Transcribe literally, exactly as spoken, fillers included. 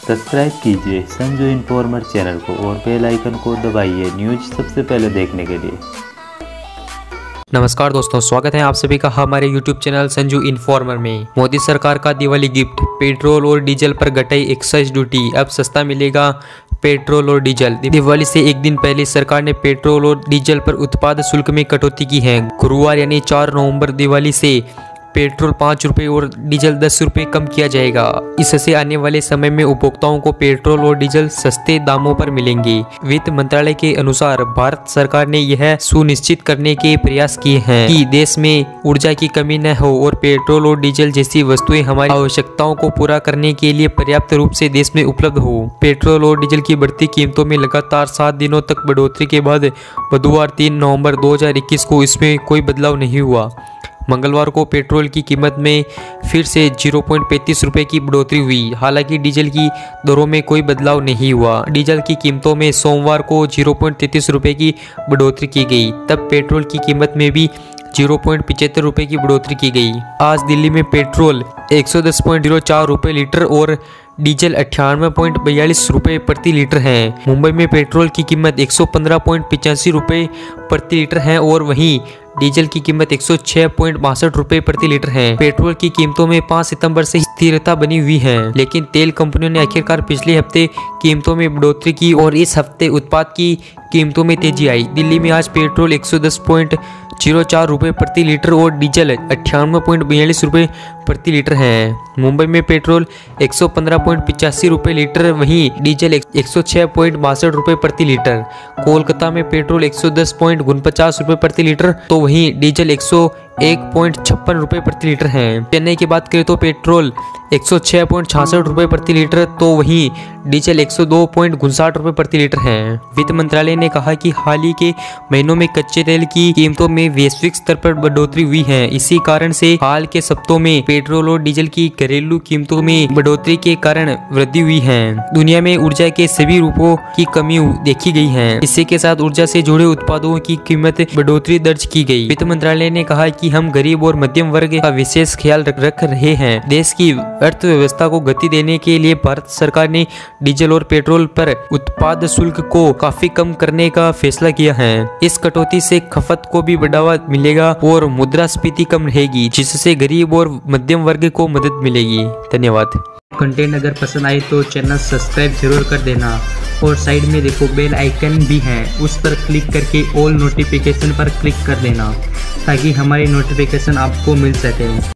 Subscribe कीजिए Sanju informer channel को और बेल आइकन को दबाइए न्यूज सबसे पहले देखने के लिए। नमस्कार दोस्तों, स्वागत है आप सभी का हमारे यूट्यूब चैनल संजू इन्फॉर्मर में। मोदी सरकार का दिवाली गिफ्ट, पेट्रोल और डीजल पर घटाई एक्साइज ड्यूटी, अब सस्ता मिलेगा पेट्रोल और डीजल। दिवाली से एक दिन पहले सरकार ने पेट्रोल और डीजल पर उत्पाद शुल्क में कटौती की है। गुरुवार यानी चार नवंबर दिवाली से पेट्रोल पाँच रुपये और डीजल दस रुपये कम किया जाएगा। इससे आने वाले समय में उपभोक्ताओं को पेट्रोल और डीजल सस्ते दामों पर मिलेंगे। वित्त मंत्रालय के अनुसार भारत सरकार ने यह सुनिश्चित करने के प्रयास किए हैं कि देश में ऊर्जा की कमी न हो और पेट्रोल और डीजल जैसी वस्तुएं हमारी आवश्यकताओं को पूरा करने के लिए पर्याप्त रूप से देश में उपलब्ध हो। पेट्रोल और डीजल की बढ़ती कीमतों में लगातार सात दिनों तक बढ़ोतरी के बाद बुधवार तीन नवम्बर दो हजार इक्कीस को इसमें कोई बदलाव नहीं हुआ। मंगलवार को पेट्रोल की कीमत में फिर से जीरो पॉइंट पैंतीस रुपये की बढ़ोतरी हुई। हालांकि डीजल की दरों में कोई बदलाव नहीं हुआ। डीजल की कीमतों में सोमवार को जीरो पॉइंट तैंतीस रुपये की बढ़ोतरी की गई, तब पेट्रोल की कीमत में भी जीरो पॉइंट पिचहत्तर रुपये की बढ़ोतरी की गई। आज दिल्ली में पेट्रोल एक सौ दस पॉइंट जीरो चार रुपये लीटर और डीजल अट्ठानवे पॉइंट बयालीस रुपये प्रति लीटर है। मुंबई में पेट्रोल की कीमत एक सौ पंद्रह पॉइंट पिचासी रुपये प्रति लीटर है और वहीं डीजल की कीमत एक सौ छह पॉइंट बासठ रुपये प्रति लीटर है। पेट्रोल की कीमतों में पाँच सितंबर से स्थिरता बनी हुई है, लेकिन तेल कंपनियों ने आखिरकार पिछले हफ्ते कीमतों में बढ़ोतरी की और इस हफ्ते उत्पाद की कीमतों में तेजी आई। दिल्ली में आज पेट्रोल एक सौ दस पॉइंट जीरो चार रुपये प्रति लीटर और डीजल अट्ठानवे पॉइंट बयालीस रुपये प्रति लीटर है। मुंबई में पेट्रोल एक सौ पंद्रह पॉइंट पिचासी रुपये लीटर, वहीं डीजल एक सौ छह पॉइंट बासठ रुपये प्रति लीटर। कोलकाता में पेट्रोल एक सौ दस पॉइंट उनपचास रुपये प्रति लीटर तो वहीं डीजल एक सौ एक पॉइंट छप्पन रुपये प्रति लीटर है। चेन्नई की बात करें तो पेट्रोल एक सौ छह पॉइंट छियासठ रुपये प्रति लीटर तो वहीं डीजल एक सौ दो पॉइंट उनसठ रुपये प्रति लीटर है। वित्त मंत्रालय ने कहा कि हाल ही के महीनों में कच्चे तेल की कीमतों में वैश्विक स्तर पर बढ़ोतरी हुई है। इसी कारण से हाल के सप्ताहों में पेट्रोल और डीजल की घरेलू कीमतों में बढ़ोतरी के कारण वृद्धि हुई है। दुनिया में ऊर्जा के सभी रूपों की कमी देखी गई है। इसी के साथ ऊर्जा से जुड़े उत्पादों की कीमत बढ़ोतरी दर्ज की गई। वित्त मंत्रालय ने कहा कि हम गरीब और मध्यम वर्ग का विशेष ख्याल रख रहे हैं। देश की अर्थव्यवस्था को गति देने के लिए भारत सरकार ने डीजल और पेट्रोल पर उत्पाद शुल्क को काफी कम करने का फैसला किया है। इस कटौती से खपत को भी बढ़ावा मिलेगा और मुद्रास्फीति कम रहेगी, जिससे गरीब और मध्यम वर्ग को मदद मिलेगी। धन्यवाद। कंटेंट अगर पसंद आए तो चैनल सब्सक्राइब जरूर कर देना और साइड में देखो बेल आइकन भी है, उस पर क्लिक करके ऑल नोटिफिकेशन पर क्लिक कर देना ताकि हमारी नोटिफिकेशन आपको मिल सके।